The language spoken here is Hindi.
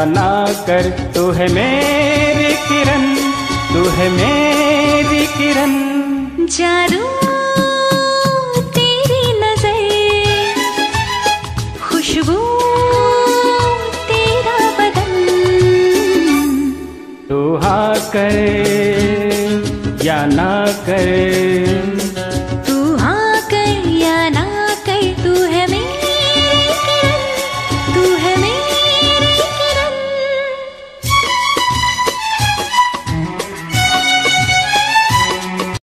ना कर, तू है मेरी किरण, तू है मेरी किरण। जादू तेरी नजर, खुशबू तेरा बदन, तू हाँ करे या ना करे